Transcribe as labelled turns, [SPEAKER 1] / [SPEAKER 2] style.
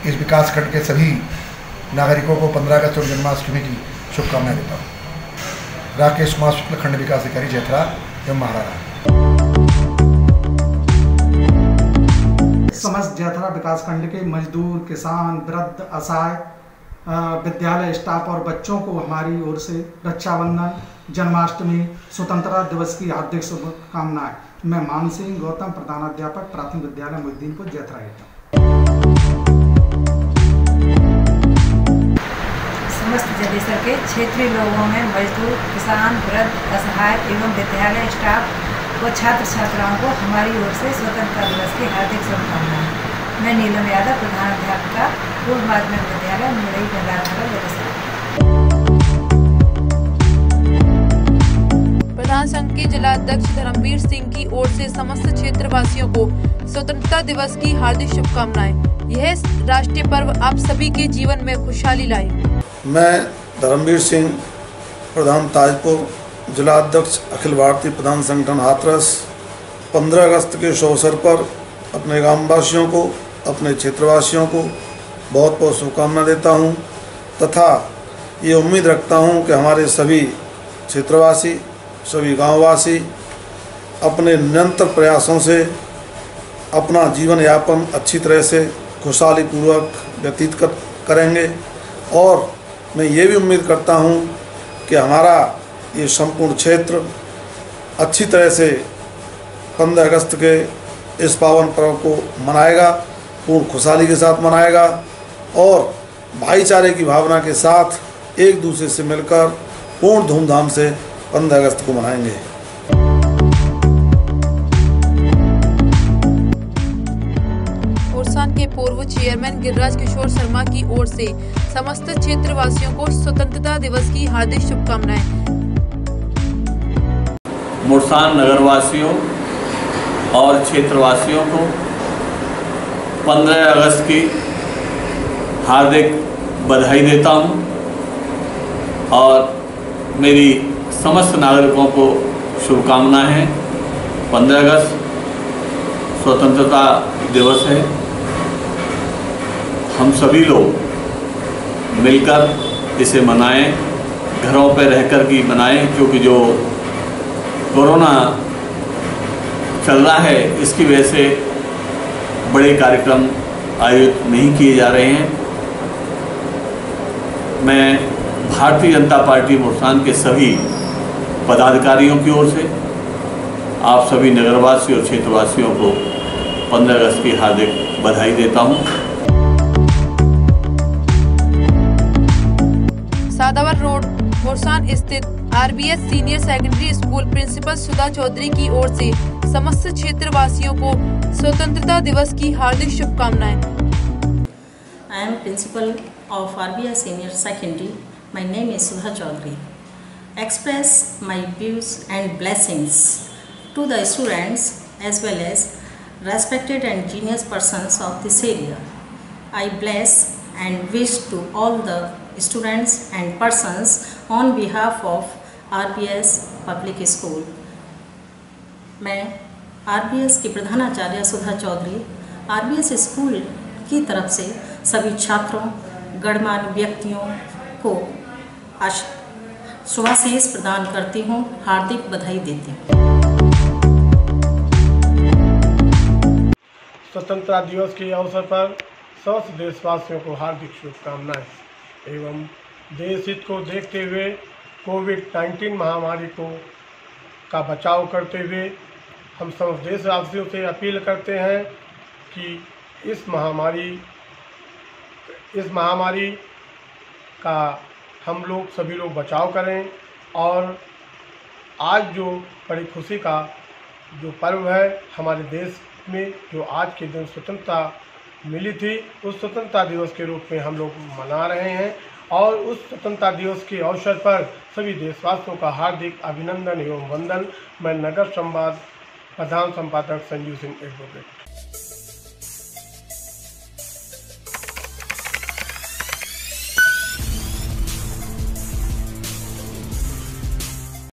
[SPEAKER 1] इस विकासखंड के सभी नागरिकों को 15 अगस्त और जन्माष्टमी की शुभकामनाएं देता हूँ। राकेश कुमार शुक्ल, खंड विकास अधिकारी, जैथरा एवं महाराणा।
[SPEAKER 2] समस्त जैथरा विकासखंड के मजदूर, किसान, वृद्ध, असहाय, विद्यालय स्टाफ और बच्चों को हमारी ओर से रक्षाबंधन, जन्माष्टमी, स्वतंत्रता दिवस की हार्दिक शुभकामनाएं। मैं मान सिंह गौतम, प्रधानाध्यापक, प्राथमिक विद्यालय मोहिद्दीनपुर, जैथरा।
[SPEAKER 3] समस्त जदेसर के क्षेत्रीय लोगों में मजदूर, किसान, वृद्ध, असहाय एवं विद्यालय स्टाफ व छात्र छात्राओं को हमारी ओर से स्वतंत्रता दिवस की हार्दिक शुभकामनाएं। मैं नीलम यादव, प्रधानाध्यापिका, पूर्व माध्यमिक विद्यालय मुरई मैदान जदेसर।
[SPEAKER 4] प्रधान संघ के जिलाध्यक्ष धर्मवीर सिंह की ओर से समस्त क्षेत्रवासियों को स्वतंत्रता दिवस की हार्दिक शुभकामनाएं। यह राष्ट्रीय पर्व आप सभी के जीवन में खुशहाली लाए।
[SPEAKER 5] मैं धर्मवीर सिंह, प्रधान ताजपुर, जिलाध्यक्ष अखिल भारतीय प्रधान संगठन हाथरस, 15 अगस्त के शुभ अवसर पर अपने ग्रामवासियों को, अपने क्षेत्रवासियों को बहुत बहुत शुभकामना देता हूं तथा ये उम्मीद रखता हूं कि हमारे सभी क्षेत्रवासी, सभी गांववासी अपने निरंतर प्रयासों से अपना जीवन यापन अच्छी तरह से खुशहाली पूर्वक व्यतीत करेंगे। और मैं ये भी उम्मीद करता हूं कि हमारा ये संपूर्ण क्षेत्र अच्छी तरह से 15 अगस्त के इस पावन पर्व को मनाएगा, पूर्ण खुशहाली के साथ मनाएगा और भाईचारे की भावना के साथ एक दूसरे से मिलकर पूर्ण धूमधाम से 15 अगस्त को मनाएंगे।
[SPEAKER 4] मोरसान के पूर्व चेयरमैन गिरिराज किशोर शर्मा की ओर से समस्त क्षेत्रवासियों को स्वतंत्रता दिवस की हार्दिक शुभकामनाएं।
[SPEAKER 6] मोरसान नगरवासियों और क्षेत्रवासियों को 15 अगस्त की हार्दिक बधाई देता हूं और मेरी समस्त नागरिकों को शुभकामनाएं हैं। 15 अगस्त स्वतंत्रता दिवस है। हम सभी लोग मिलकर इसे मनाएं, घरों पर रहकर की मनाएं, क्योंकि जो कोरोना चल रहा है इसकी वजह से बड़े कार्यक्रम आयोजित नहीं किए जा रहे हैं। मैं भारतीय जनता पार्टी मोरसान के सभी पदाधिकारियों की ओर से आप सभी नगरवासी और क्षेत्रवासियों को 15 अगस्त की हार्दिक बधाई देता हूं।
[SPEAKER 4] सादावर रोड, मोरसान स्थित RBS senior secondary school principal Sudha Chaudhary की ओर से समस्त क्षेत्रवासियों को स्वतंत्रता दिवस की हार्दिक शुभकामनाएं।
[SPEAKER 7] I am principal of RBS Senior Secondary. My name is Sudha Chaudhary. Express my views and blessings to the students as well as respected and genius persons of this area. I bless and wish to all the students and persons on behalf of RBS Public School. मैं RBS की प्रधानाचार्य सुधा Chaudhary RBS school की तरफ से सभी छात्रों, गणमान्य व्यक्तियों को शुभाशीष प्रदान करती हूँ, हार्दिक बधाई देती हूँ।
[SPEAKER 8] स्वतंत्रता दिवस के अवसर पर समस्त देशवासियों को हार्दिक शुभकामनाएं एवं देश हित को देखते हुए कोविड-19 महामारी का बचाव करते हुए हम समस्त देशवासियों से अपील करते हैं कि इस महामारी का हम लोग सभी लोग बचाव करें। और आज जो बड़ी खुशी का जो पर्व है हमारे देश में, जो आज के दिन स्वतंत्रता मिली थी, उस स्वतंत्रता दिवस के रूप में हम लोग मना रहे हैं। और उस स्वतंत्रता दिवस के अवसर पर सभी देशवासियों का हार्दिक अभिनंदन एवं वंदन। मैं नगर संवाद प्रधान संपादक संजीव सिंह एडवोकेट।